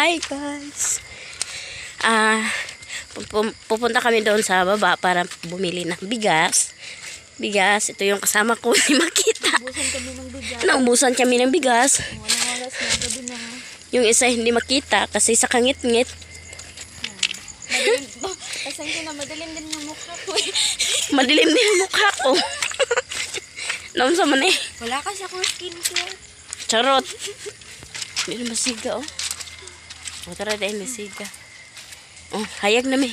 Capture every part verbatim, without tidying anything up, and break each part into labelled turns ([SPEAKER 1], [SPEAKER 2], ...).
[SPEAKER 1] Hi guys. Ah, uh, pupunta kami doon sa baba para bumili ng bigas. Bigas, ito yung kasama ko, hindi makita.
[SPEAKER 2] Naubusan kami ng bigas.
[SPEAKER 1] Naubusan kami ng bigas.
[SPEAKER 2] Walang oras na, gabi na.
[SPEAKER 1] Yung isa hindi makita kasi sa kangit-ngit.
[SPEAKER 2] Madilim, pasang ko na madilim din yung mukha ko eh.
[SPEAKER 1] Madilim din yung mukha ko. Naon sa man eh.
[SPEAKER 2] Wala kasi akong skincare.
[SPEAKER 1] Charot. Hindi na masiga oh. O tara dahil masiga. Oh, hayag na mi.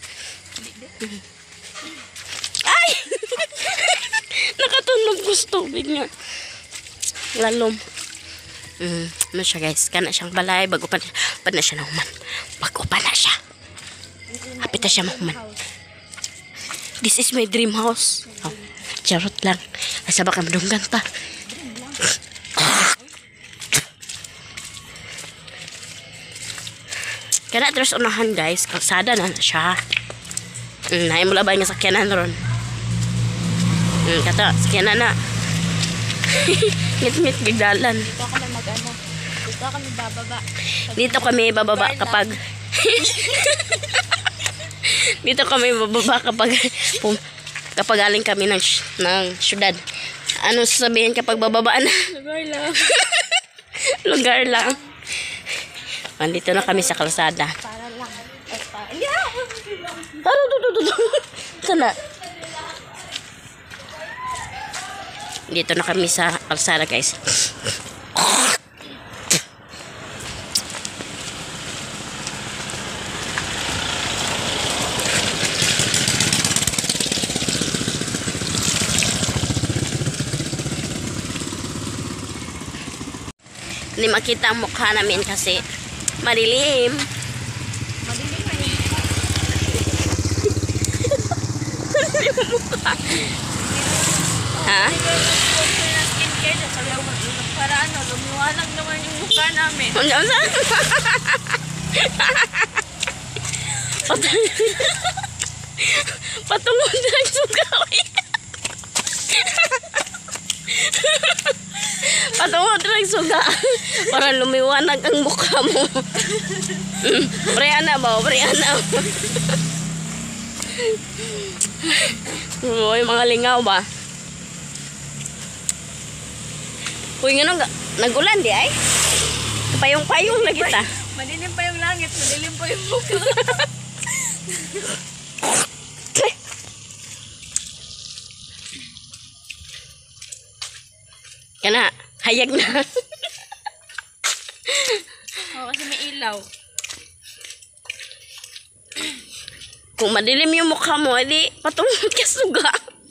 [SPEAKER 1] Ay! Nakatunog gusto bigla. Lalom. Mm, ano siya guys? Kana siyang balay. Bago pa, pa na siya na human. Bago pa na siya. Hapit na siya mahuman. This is my dream house. Oh, charot lang. Asa ba ka madunggan pa? Kana terus unahan guys. Kalsada na na siya. Mm, naay mula ba yung sakyanan ron? Mm, kata, sakyanan na. Ngit-ngit gigdalan.
[SPEAKER 2] Dito kami mag-ano. Dito kami bababa.
[SPEAKER 1] Dito kami bababa kapag Dito kami bababa kapag pum, kapag galing kami ng ng syudad. Ano sasabihin kapag bababa na?
[SPEAKER 2] Lugar lang.
[SPEAKER 1] Lugar lang. Nandito na kami sa kalsada.
[SPEAKER 2] Para lang. Ay, para. Yeah!
[SPEAKER 1] Taro, do, do, do. Sana. Dito na kami sa kalsada, guys. Hindi makita ang mukha namin kasi madilim.
[SPEAKER 2] Madilim na yun.
[SPEAKER 1] Madilim mukha. Ha?
[SPEAKER 2] Skincare na sabi ako mag-inok para ano, lumiwanag naman yung mukha namin.
[SPEAKER 1] Hanggang saan? Patungod na yung sugawi. Patungod na yung suga. Para lumiwanag ang mukha mo. Mm, Brianna ba? Brianna. Uy, mga lingaw ba? Uy, nga nung nag-ulan di ay? Payong-payong na kita.
[SPEAKER 2] Madilim pa yung langit, madilim pa yung mukha.
[SPEAKER 1] Kana, hayag na.
[SPEAKER 2] Oo, kasi may ilaw.
[SPEAKER 1] Kung madilim yung mukha mo, edi patungod ka suga.